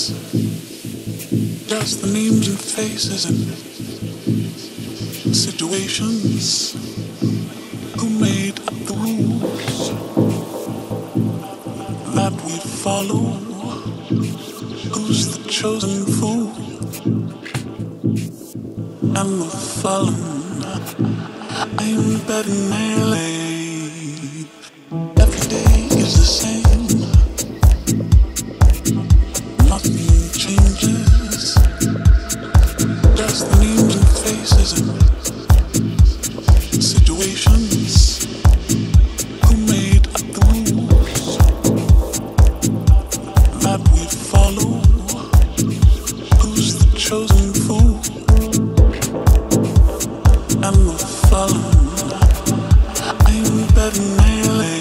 Just the names and faces and situations. Who made up the rules that we follow? Who's the chosen fool and the fallen? I'm betting LA. Every day is the same. Nothing changes. Just the names and faces and situations. Who made up the rules that we follow? Who's the chosen fool and the fallen? I'm betting LA.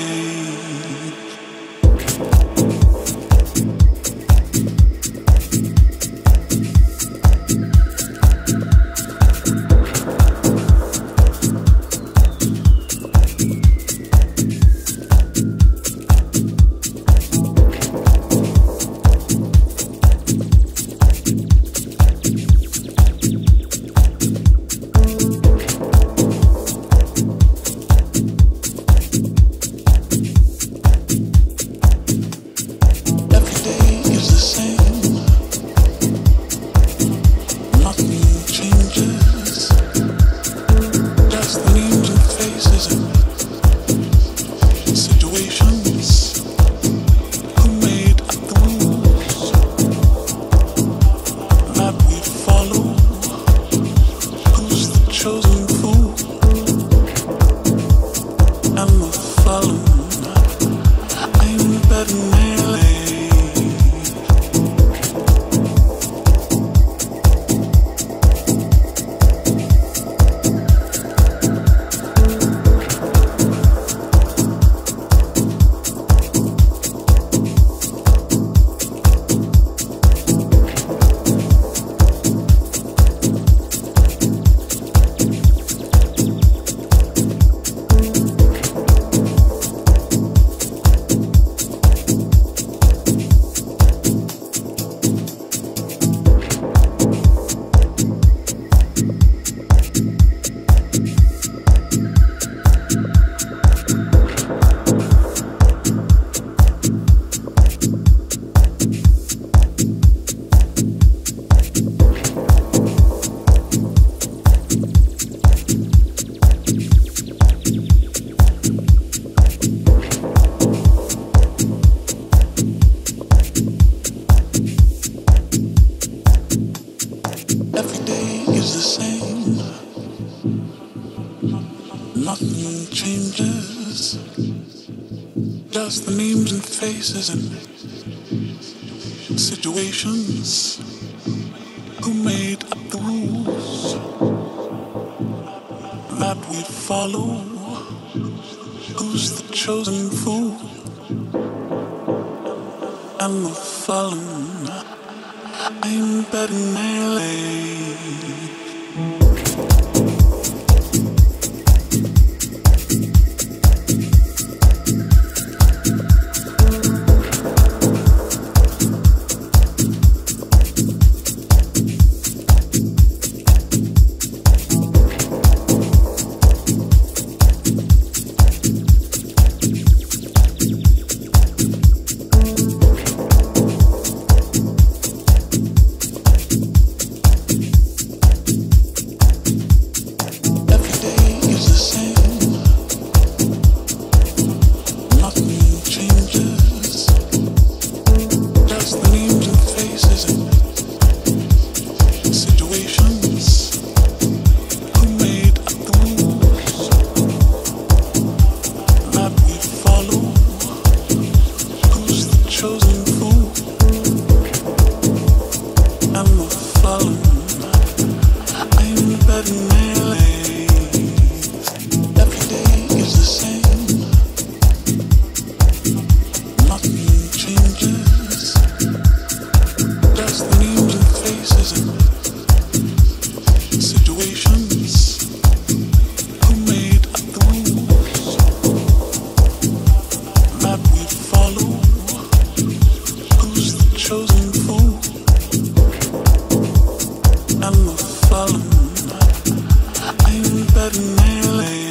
Nothing changes. Just the names and faces and situations. Who made up the rules that we follow? Who's the chosen fool and the fallen? I'm betting LA. I'm better than